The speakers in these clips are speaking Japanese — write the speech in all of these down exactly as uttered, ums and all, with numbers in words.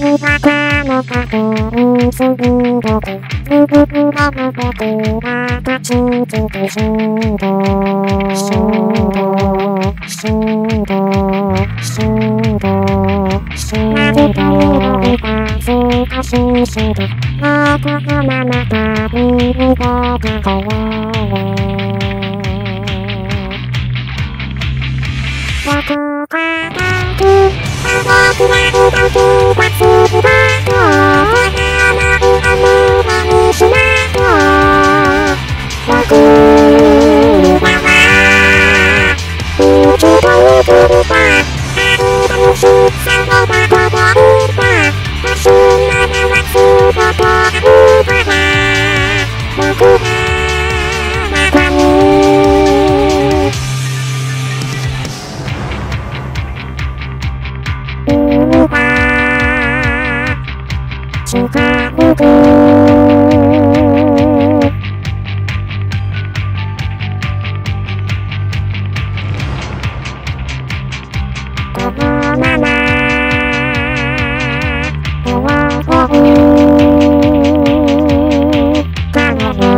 味方の過去にすぐどく無力な僕が立ちつく衝動衝動衝動衝動なぜか色が少ししてあこのまま旅に出てこようどこか遠く僕ら歌う気がつくだと甘い雨が見しなと僕らは宇宙とゆくりたある楽しさが届いた足ながらすことあるから僕ら中に海が近づくこのまま終わるかのよ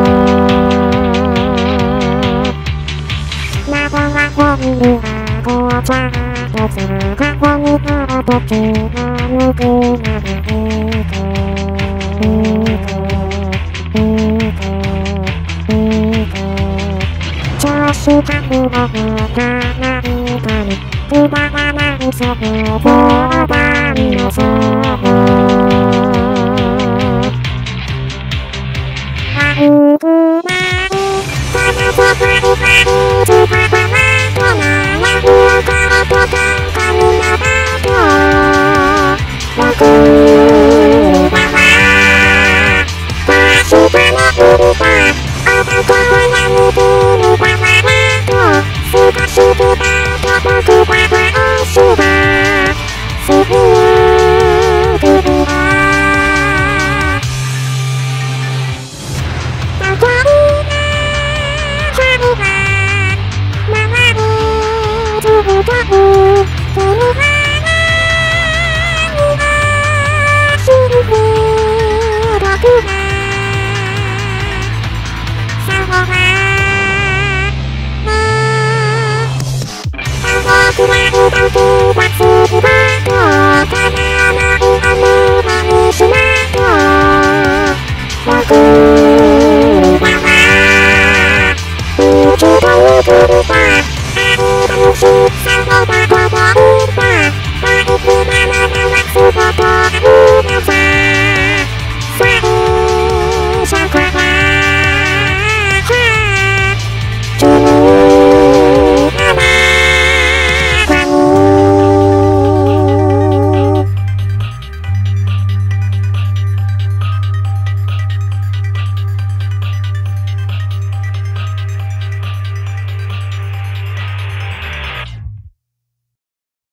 窓が本には紅茶とする過去にある時がぬくなる調子が不合がないためくだらないそこを横断のそう悪くなるただそこにはるつかばなとなやふをからとかんかになだと僕らは確かに振りた男が見てるからと少し気がと僕らは押しだすぐに来るわ高いな春が回るずっと手には何が知る僕がさほら僕ら歌う気がつくだと叶わない雨が見しなと僕らは宇宙とゆくりたある楽しさが届いた大好きな